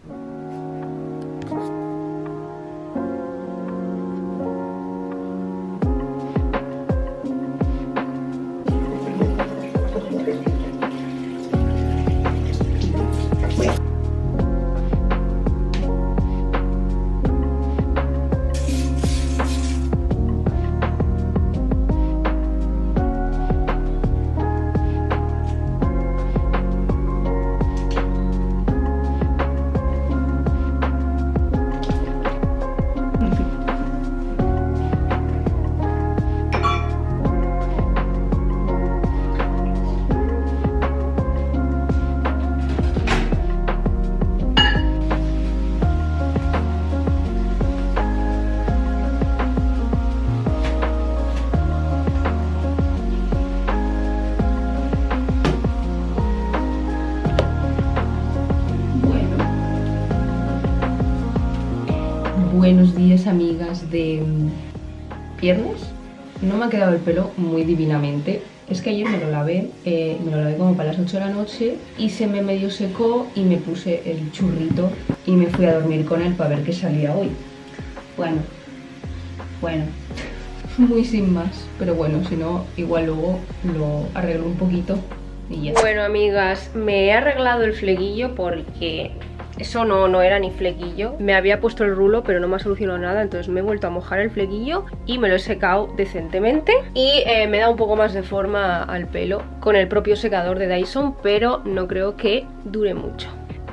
Buenos días, amigas de viernes. No me ha quedado el pelo muy divinamente. Es que ayer me lo lavé como para las 8 de la noche y se me medio secó y me puse el churrito y me fui a dormir con él para ver qué salía hoy. Bueno, muy sin más, pero bueno, si no, igual luego lo arreglo un poquito y ya. Bueno, amigas, me he arreglado el flequillo porque eso no era ni flequillo. Me había puesto el rulo pero no me ha solucionado nada, entonces me he vuelto a mojar el flequillo y me lo he secado decentemente y me da un poco más de forma al pelo con el propio secador de Dyson, pero no creo que dure mucho.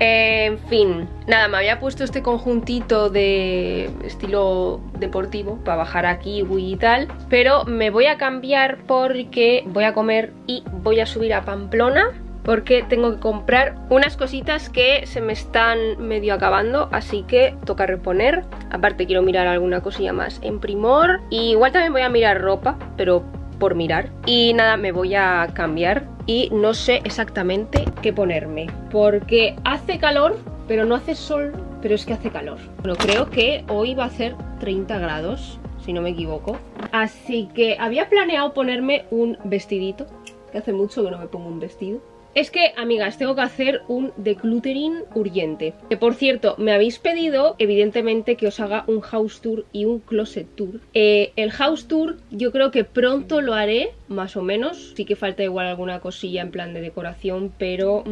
En fin, nada, me había puesto este conjuntito de estilo deportivo para bajar a kiwi y tal, pero me voy a cambiar porque voy a comer y voy a subir a Pamplona porque tengo que comprar unas cositas que se me están medio acabando, así que toca reponer. Aparte quiero mirar alguna cosilla más en Primor y igual también voy a mirar ropa, pero por mirar. Y nada, me voy a cambiar y no sé exactamente qué ponerme porque hace calor, pero no hace sol, pero es que hace calor. Bueno, creo que hoy va a hacer 30 grados, si no me equivoco. Así que había planeado ponerme un vestidito, que hace mucho que no me pongo un vestido. Es que, amigas, tengo que hacer un decluttering urgente. Que por cierto, me habéis pedido, evidentemente, que os haga un house tour y un closet tour. El house tour yo creo que pronto lo haré, más o menos. Sí que falta igual alguna cosilla en plan de decoración, pero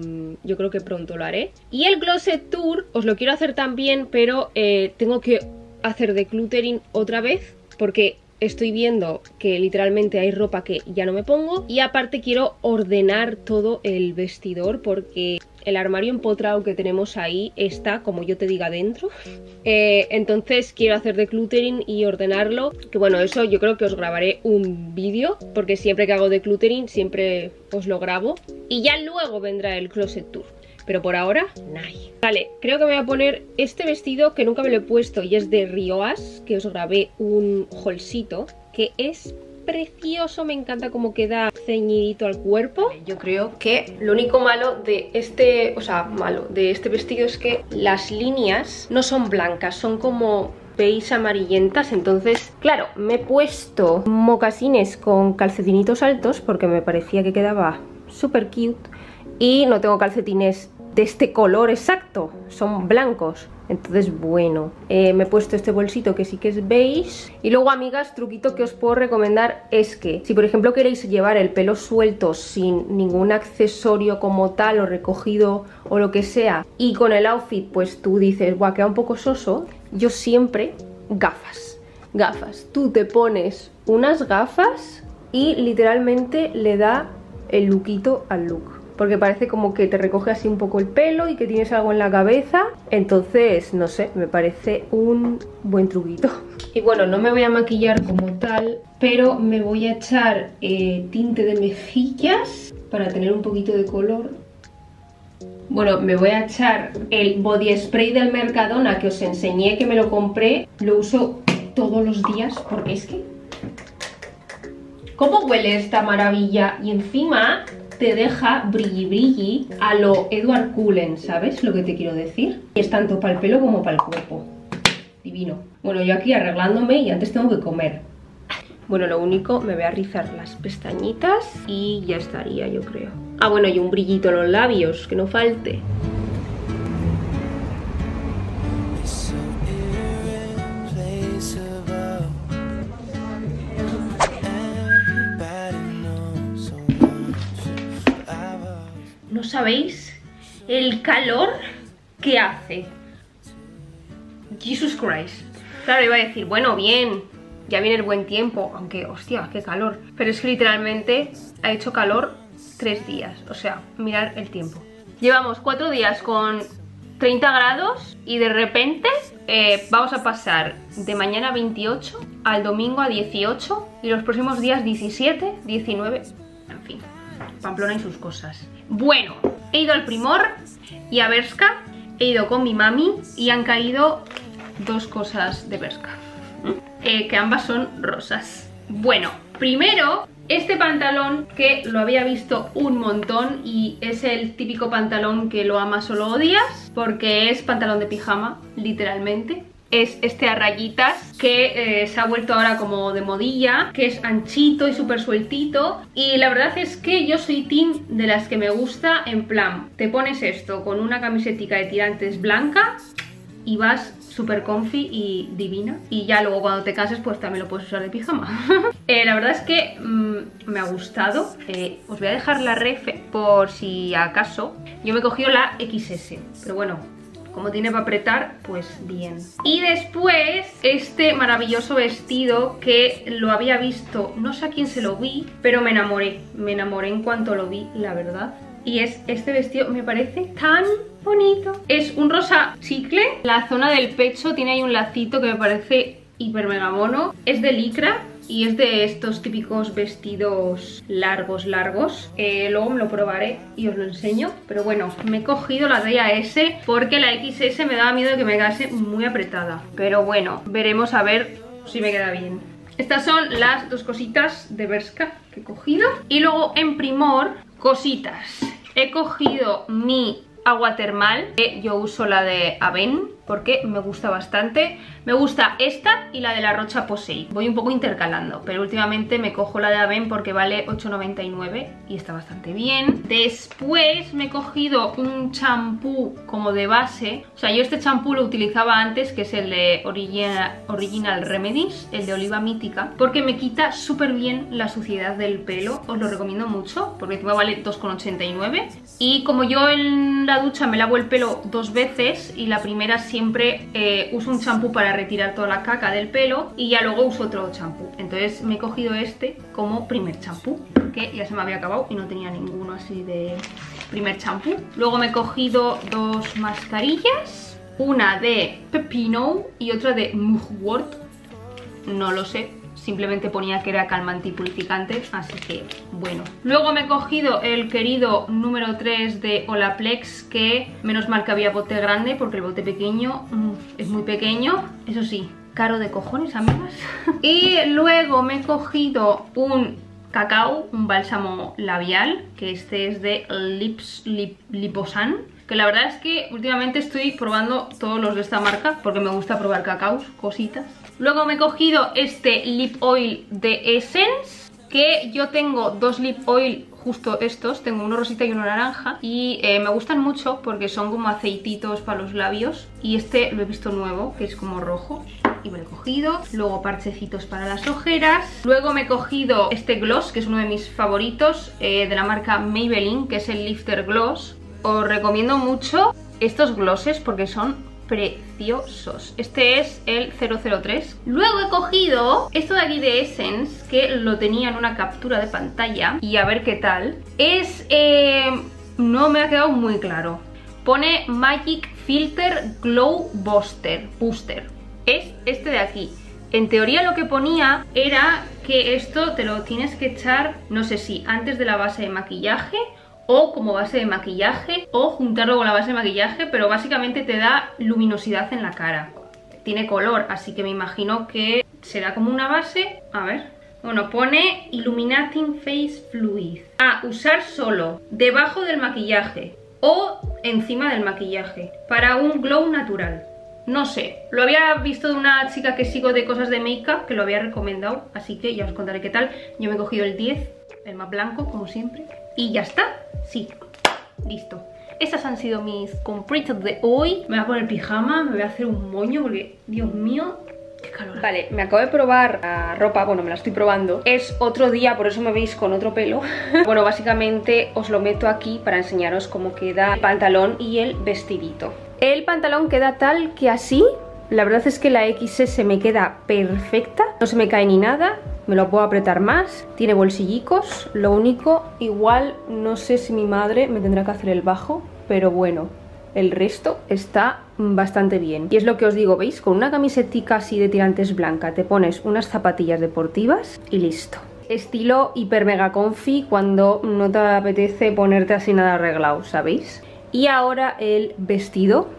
yo creo que pronto lo haré. Y el closet tour os lo quiero hacer también, pero tengo que hacer decluttering otra vez, porque estoy viendo que literalmente hay ropa que ya no me pongo. Y aparte quiero ordenar todo el vestidor porque el armario empotrado que tenemos ahí está como yo te diga dentro. Entonces quiero hacer decluttering y ordenarlo. Que bueno, eso yo creo que os grabaré un vídeo, porque siempre que hago decluttering siempre os lo grabo. Y ya luego vendrá el closet tour. Pero por ahora, nay. Vale, creo que me voy a poner este vestido que nunca me lo he puesto y es de Rioas, que os grabé un haulcito, que es precioso, me encanta cómo queda ceñidito al cuerpo. Yo creo que lo único malo de este, de este vestido es que las líneas no son blancas, son como beige amarillentas. Entonces, claro, me he puesto mocasines con calcetinitos altos porque me parecía que quedaba súper cute y no tengo calcetines de este color exacto, son blancos. Entonces, bueno, me he puesto este bolsito que sí que es beige. Y luego, amigas, truquito que os puedo recomendar es que si por ejemplo queréis llevar el pelo suelto sin ningún accesorio como tal o recogido o lo que sea, y con el outfit pues tú dices, guau, queda un poco soso, yo siempre gafas. Tú te pones unas gafas y literalmente le da el lookito al look, porque parece como que te recoge así un poco el pelo y que tienes algo en la cabeza. Entonces, no sé, me parece un buen truquito. Y bueno, no me voy a maquillar como tal, pero me voy a echar tinte de mejillas para tener un poquito de color. Bueno, me voy a echar el body spray del Mercadona que os enseñé, que me lo compré. Lo uso todos los días porque es que... ¿cómo huele esta maravilla? Y encima te deja brilli a lo Edward Cullen, ¿sabes lo que te quiero decir? Y es tanto para el pelo como para el cuerpo. Divino. Bueno, yo aquí arreglándome y antes tengo que comer. Bueno, lo único, me voy a rizar las pestañitas y ya estaría, yo creo. Ah, bueno, y un brillito en los labios, que no falte. sabéis el calor que hace. Jesus Christ. Claro, iba a decir, bueno, bien, ya viene el buen tiempo, aunque, hostia, qué calor. Pero es que literalmente ha hecho calor 3 días, o sea, mirad el tiempo. Llevamos 4 días con 30 grados y de repente vamos a pasar de mañana 28 al domingo a 18 y los próximos días 17, 19, en fin, Pamplona y sus cosas. Bueno, he ido al Primor y a Bershka, he ido con mi mami y han caído 2 cosas de Bershka, que ambas son rosas. Bueno, primero, este pantalón que lo había visto un montón y es el típico pantalón que lo amas o lo odias, porque es pantalón de pijama, literalmente. Es este a rayitas que se ha vuelto ahora como de modilla, que es anchito y súper sueltito. Y la verdad es que yo soy team de las que me gusta en plan, te pones esto con una camisetica de tirantes blanca y vas súper comfy y divina. Y ya luego cuando te cases pues también lo puedes usar de pijama. La verdad es que me ha gustado. Os voy a dejar la ref por si acaso. Yo me he cogido la XS, pero bueno, como tiene para apretar, pues bien. Y después este maravilloso vestido que lo había visto, no sé a quién se lo vi, pero me enamoré en cuanto lo vi, la verdad. Y es este vestido, me parece tan bonito. Es un rosa chicle. La zona del pecho tiene ahí un lacito que me parece hiper mega mono. Es de licra y es de estos típicos vestidos largos. Luego me lo probaré y os lo enseño. Pero bueno, me he cogido la talla S porque la XS me daba miedo de que me quedase muy apretada. Pero bueno, veremos a ver si me queda bien. Estas son las 2 cositas de Bershka que he cogido. Y luego en Primor, cositas. He cogido mi agua termal, que yo uso la de Aven porque me gusta bastante. Me gusta esta y la de la Roche-Posay. Voy un poco intercalando, pero últimamente me cojo la de Aven porque vale 8,99 y está bastante bien. Después me he cogido un champú como de base. O sea, yo este champú lo utilizaba antes, que es el de Original Remedies, el de oliva mítica, porque me quita súper bien la suciedad del pelo. Os lo recomiendo mucho porque encima vale 2,89. Y como yo en la ducha me lavo el pelo 2 veces y la primera siempre uso un champú para retirar toda la caca del pelo y ya luego uso otro champú. Entonces me he cogido este como primer champú, que ya se me había acabado y no tenía ninguno así de primer champú. Luego me he cogido 2 mascarillas, una de Pepino y otra de Mugwort, no lo sé, simplemente ponía que era calmante y purificante, así que bueno. Luego me he cogido el querido número 3 de Olaplex, que menos mal que había bote grande porque el bote pequeño es muy pequeño, eso sí, caro de cojones, amigas. Y luego me he cogido un cacao, un bálsamo labial, que este es de Liposan, que la verdad es que últimamente estoy probando todos los de esta marca porque me gusta probar cacaos, cositas. Luego me he cogido este lip oil de Essence, que yo tengo 2 lip oil, justo estos, tengo uno rosita y uno naranja, y me gustan mucho porque son como aceititos para los labios, y este lo he visto nuevo, que es como rojo, y me lo he cogido. Luego parchecitos para las ojeras. Luego me he cogido este gloss, que es uno de mis favoritos, de la marca Maybelline, que es el Lifter Gloss. Os recomiendo mucho estos glosses porque son preciosos. Este es el 003. Luego he cogido esto de aquí de Essence, que lo tenía en una captura de pantalla, y a ver qué tal. Es... no me ha quedado muy claro. Pone Magic Filter Glow Booster. Es este de aquí. En teoría lo que ponía era que esto te lo tienes que echar, no sé si antes de la base de maquillaje o como base de maquillaje, o juntarlo con la base de maquillaje, pero básicamente te da luminosidad en la cara. Tiene color, así que me imagino que será como una base. A ver. Bueno, pone Illuminating Face Fluid. Usar solo debajo del maquillaje o encima del maquillaje para un glow natural. No sé, lo había visto de una chica que sigo de cosas de make-up, que lo había recomendado, así que ya os contaré qué tal. Yo me he cogido el 10, el más blanco, como siempre. Y ya está, sí, listo. Estas han sido mis compritas de hoy. Me voy a poner pijama, me voy a hacer un moño porque, Dios mío, Qué calor. Vale, me acabo de probar la ropa, bueno, me la estoy probando. Es otro día, por eso me veis con otro pelo. Bueno, básicamente os lo meto aquí para enseñaros cómo queda el pantalón y el vestidito. El pantalón queda tal que así. La verdad es que la XS me queda perfecta, no se me cae ni nada. Me lo puedo apretar más, tiene bolsillicos. Lo único, igual no sé si mi madre me tendrá que hacer el bajo, pero bueno, el resto está bastante bien. Y es lo que os digo, ¿veis? Con una camisetica así de tirantes blanca te pones unas zapatillas deportivas y listo. Estilo hiper mega comfy cuando no te apetece ponerte así nada arreglado, ¿sabéis? Y ahora el vestido.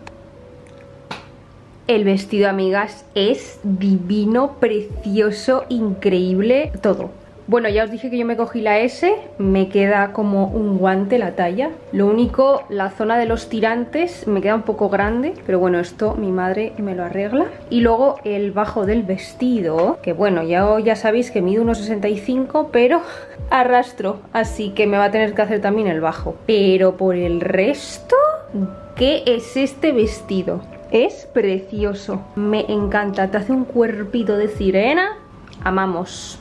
El vestido, amigas, es divino, precioso, increíble, todo. Bueno, ya os dije que yo me cogí la S, me queda como un guante la talla. Lo único, la zona de los tirantes me queda un poco grande, pero bueno, esto mi madre me lo arregla. Y luego el bajo del vestido, que bueno, ya sabéis que mido 1,65, pero arrastro, así que me va a tener que hacer también el bajo. Pero por el resto, ¿qué es este vestido? Es precioso, me encanta, te hace un cuerpito de sirena, amamos.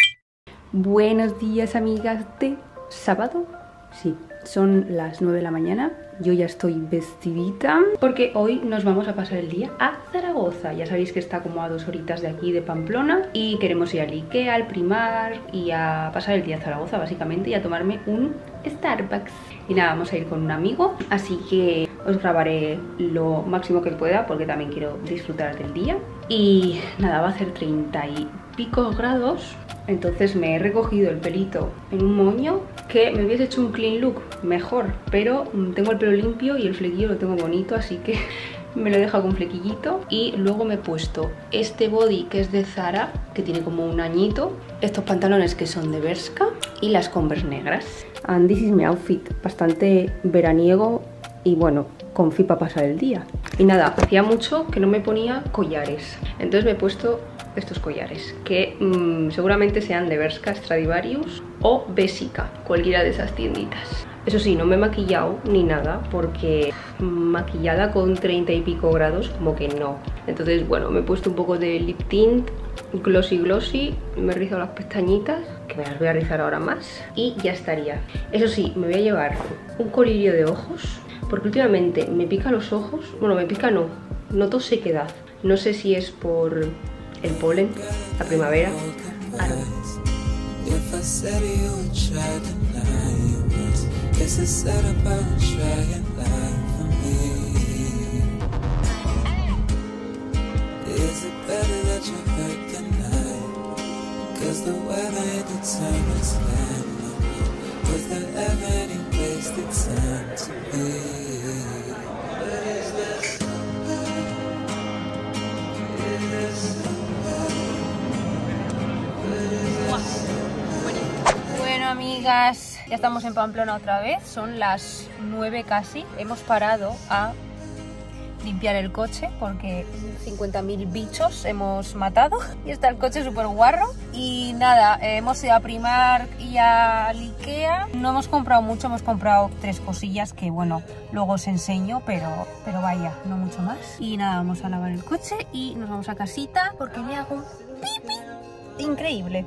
Buenos días, amigas de sábado. Sí, son las 9 de la mañana, yo ya estoy vestidita porque hoy nos vamos a pasar el día a Zaragoza. Ya sabéis que está como a 2 horitas de aquí, de Pamplona, y queremos ir al Ikea, al Primark y a pasar el día a Zaragoza básicamente y a tomarme un Starbucks. Y nada, vamos a ir con un amigo, así que os grabaré lo máximo que pueda porque también quiero disfrutar del día. Y nada, va a hacer 30 y pico grados, entonces me he recogido el pelito en un moño, que me hubiese hecho un clean look mejor, pero tengo el pelo limpio y el flequillo lo tengo bonito, así que me lo he dejado con flequillito. Y luego me he puesto este body que es de Zara, que tiene como un añito, estos pantalones que son de Bershka y las Converse negras. And this is my outfit, bastante veraniego y bueno, confí para pasar el día. Y nada, hacía mucho que no me ponía collares, entonces me he puesto estos collares que seguramente sean de Bershka, Stradivarius o Bessica, cualquiera de esas tienditas. Eso sí, no me he maquillado ni nada porque maquillada con 30 y pico grados como que no. Entonces bueno, me he puesto un poco de lip tint, glossy, me he rizado las pestañitas, que me las voy a rizar ahora más, y ya estaría. Eso sí, me voy a llevar un colirio de ojos porque últimamente me pica los ojos. Bueno, me pica no, noto sequedad. No sé si es por el polen, la primavera. Bueno, amigas, ya estamos en Pamplona otra vez, son las 9 casi. Hemos parado a limpiar el coche porque 50.000 bichos hemos matado y está el coche súper guarro. Y nada, hemos ido a Primark y a Ikea. No hemos comprado mucho, hemos comprado 3 cosillas que bueno, luego os enseño, pero vaya, no mucho más. Y nada, vamos a lavar el coche y nos vamos a casita porque me hago un pipi increíble.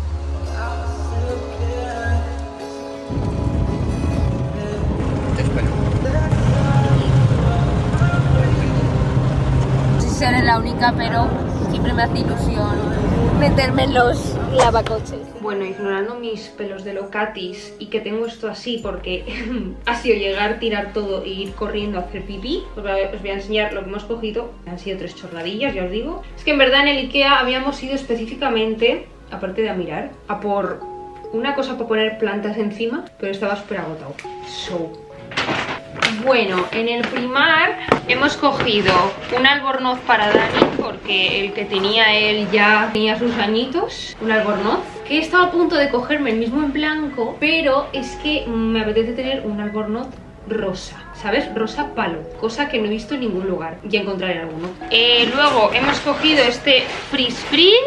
Seré la única, pero siempre me hace ilusión meterme en los lavacoches. Bueno, ignorando mis pelos de locatis y que tengo esto así porque ha sido llegar, tirar todo e ir corriendo a hacer pipí, os voy a enseñar lo que hemos cogido. Han sido 3 chorradillas, ya os digo. Es que en verdad en el Ikea habíamos ido específicamente, aparte de a mirar, a por una cosa para poner plantas encima, pero estaba súper agotado. Bueno, en el Primark hemos cogido un albornoz para Dani, porque el que tenía él ya tenía sus añitos. Un albornoz que he estado a punto de cogerme el mismo en blanco, pero es que me apetece tener un albornoz rosa, ¿sabes? Rosa palo, cosa que no he visto en ningún lugar. Ya encontraré alguno. Luego hemos cogido este Frizz Frizz,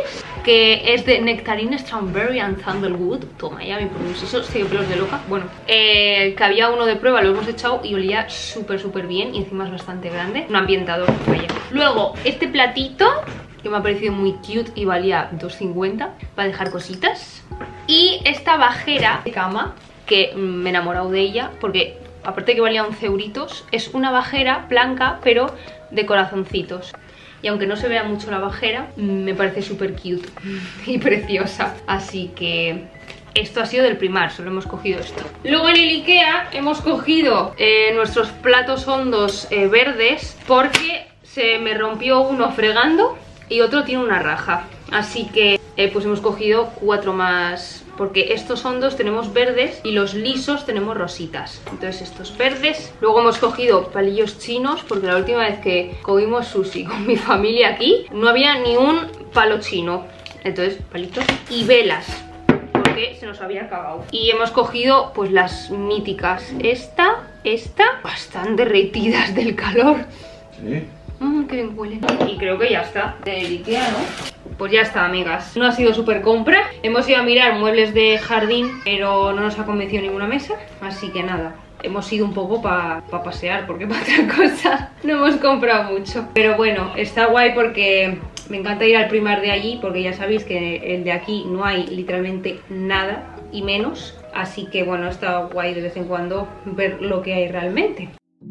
que es de Nectarine Strawberry and Sandalwood. Toma ya mi pronunciación, estoy de pelos de loca. Bueno, que había uno de prueba, lo hemos echado y olía súper bien, y encima es bastante grande. Un ambientador, vaya. Luego, este platito, que me ha parecido muy cute y valía 2,50 para dejar cositas. Y esta bajera de cama, que me he enamorado de ella, porque aparte de que valía 11 euritos, es una bajera blanca, pero de corazoncitos. Y aunque no se vea mucho la bajera, me parece súper cute y preciosa. Así que esto ha sido del Primark, solo hemos cogido esto. Luego en el Ikea hemos cogido nuestros platos hondos verdes, porque se me rompió uno fregando y otro tiene una raja. Así que pues hemos cogido 4 más, porque estos hondos tenemos verdes y los lisos tenemos rositas. Entonces estos verdes. Luego hemos cogido palillos chinos, porque la última vez que comimos sushi con mi familia aquí no había ni un palo chino. Entonces palitos y velas, porque se nos había acabado. Y hemos cogido pues las míticas. Esta, bastante derretidas del calor. Sí. Qué bien huelen. Y creo que ya está. Del Ikea, ¿no? Pues ya está, amigas. No ha sido súper compra. Hemos ido a mirar muebles de jardín, pero no nos ha convencido ninguna mesa. Así que nada, hemos ido un poco para pasear, porque para otra cosa no hemos comprado mucho. Pero bueno, está guay porque me encanta ir al Primark de allí, porque ya sabéis que el de aquí no hay literalmente nada y menos. Así que bueno, está guay de vez en cuando ver lo que hay realmente.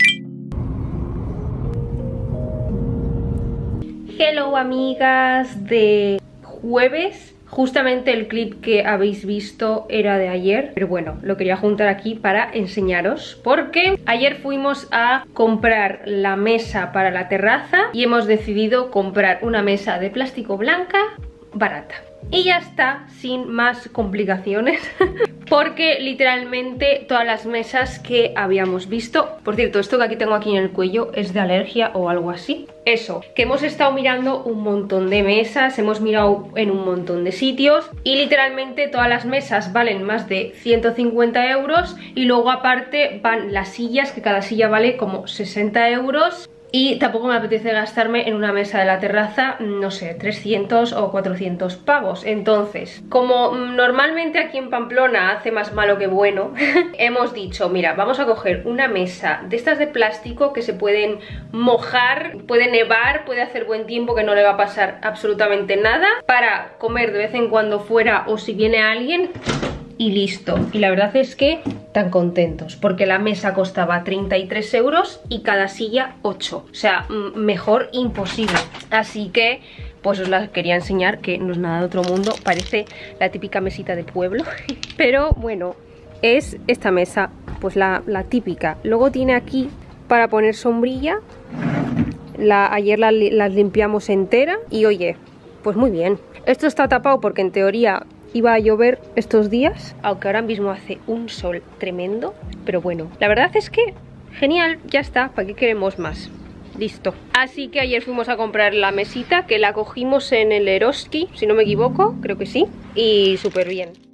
Hello amigas de jueves. Justamente el clip que habéis visto era de ayer, pero bueno, lo quería juntar aquí para enseñaros, porque ayer fuimos a comprar la mesa para la terraza y hemos decidido comprar una mesa de plástico blanca barata. Y ya está, sin más complicaciones. Porque literalmente todas las mesas que habíamos visto... Por cierto, esto que aquí tengo aquí en el cuello es de alergia o algo así. Eso, que hemos estado mirando un montón de mesas, hemos mirado en un montón de sitios y literalmente todas las mesas valen más de 150 euros y luego aparte van las sillas, que cada silla vale como 60 euros. Y tampoco me apetece gastarme en una mesa de la terraza, no sé, 300 o 400 pavos. Entonces, como normalmente aquí en Pamplona hace más malo que bueno, hemos dicho, mira, vamos a coger una mesa de estas de plástico que se pueden mojar, puede nevar, puede hacer buen tiempo, que no le va a pasar absolutamente nada, para comer de vez en cuando fuera o si viene alguien. Y listo. Y la verdad es que tan contentos, porque la mesa costaba 33 euros y cada silla 8. O sea, mejor imposible. Así que pues os la quería enseñar, que no es nada de otro mundo. Parece la típica mesita de pueblo. Pero bueno, es esta mesa, pues la típica. Luego tiene aquí para poner sombrilla. Ayer las limpiamos entera y oye, pues muy bien. Esto está tapado porque en teoría iba a llover estos días, aunque ahora mismo hace un sol tremendo. Pero bueno, la verdad es que genial, ya está, ¿para qué queremos más? Listo. Así que ayer fuimos a comprar la mesita, que la cogimos en el Eroski, si no me equivoco, creo que sí. Y súper bien.